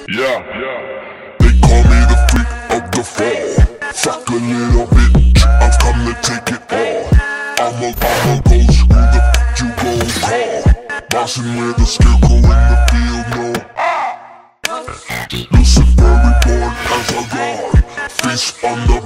Yeah, they call me the freak of the fall. Fuck a little bitch, I've come to take it all. I'ma go screw the f*** you gon' call. Bossing with a scarecrow in the field, no. Lucifer reborn as a god. Face on the